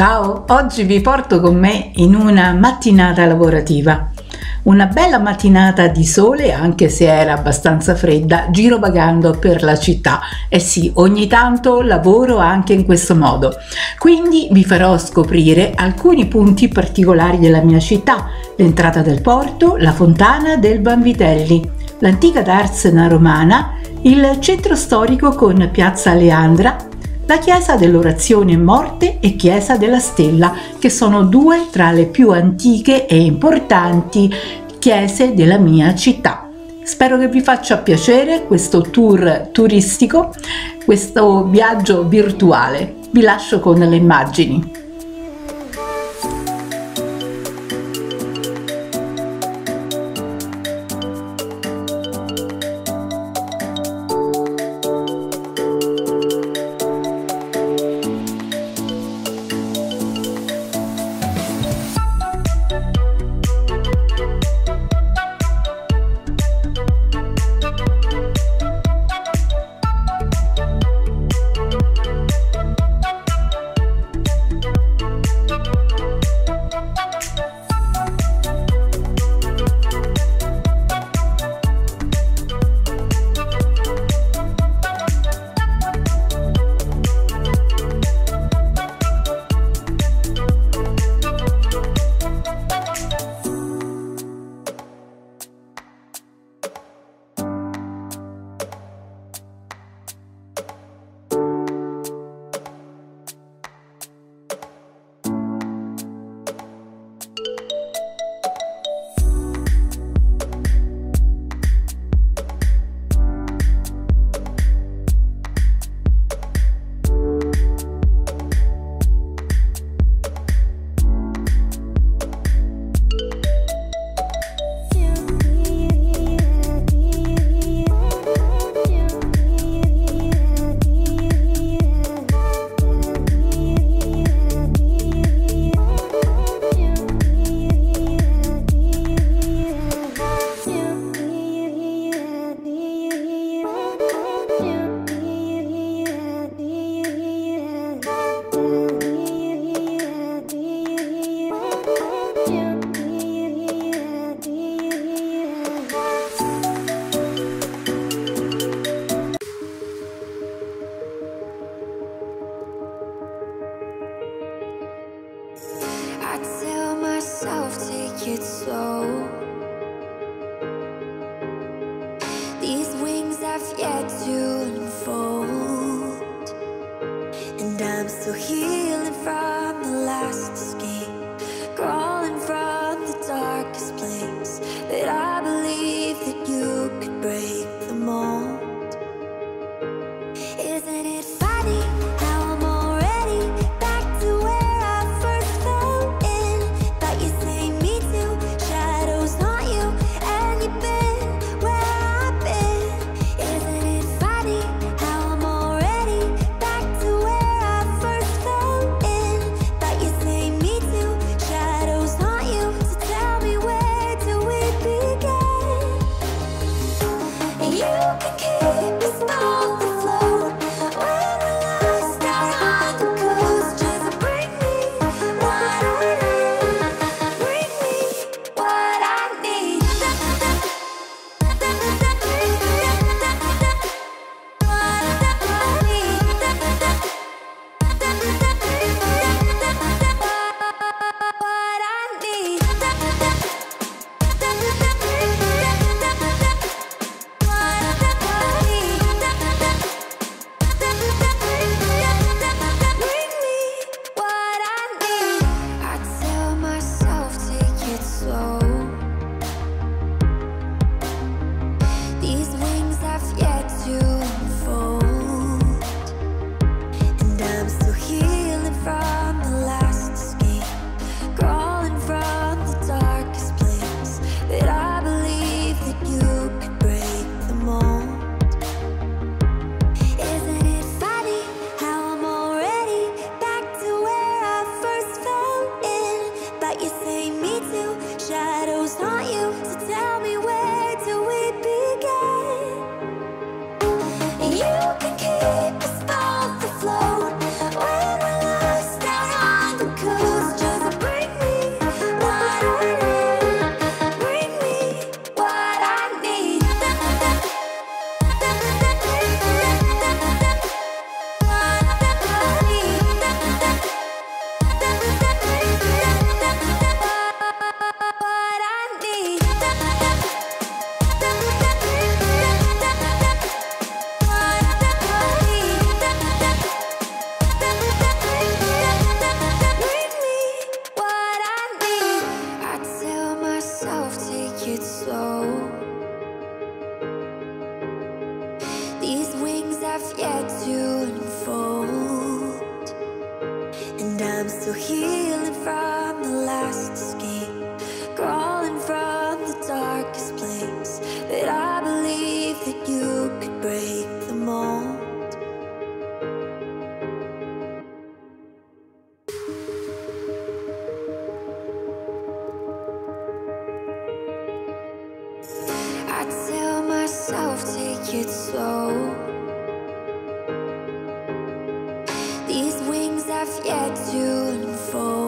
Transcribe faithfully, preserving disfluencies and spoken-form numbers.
Ciao, oggi vi porto con me in una mattinata lavorativa. Una bella mattinata di sole, anche se era abbastanza fredda, girovagando per la città. E sì, ogni tanto lavoro anche in questo modo. Quindi vi farò scoprire alcuni punti particolari della mia città: l'entrata del porto, la fontana del Vanvitelli, l'antica darsena romana, il centro storico con Piazza Aleandra, la chiesa dell'Orazione Morte e chiesa della Stella, che sono due tra le più antiche e importanti chiese della mia città. Spero che vi faccia piacere questo tour turistico, questo viaggio virtuale. Vi lascio con le immagini. Take it slow. These wings have yet to unfold, and I'm still healing from the last escape, crawling from the darkest place. But I believe that you could break the mold. Isn't it funny how I'm already back to where I first fell in? Thought you say me too, shadows haunt you, and you've been where I've been. Isn't it funny how I'm already back to where I first fell in? Thought you say me too, shadows haunt you, so tell me, where do we begin? And you can keep us on the float when we're lost out on the coast. Just bring me what I need, bring me what I need. What I need. have yet to unfold, and I'm still healing from the last escape, crawling from the darkest place. But I believe that you could break the mold. I tell myself, take it slow. These wings have yet to unfold.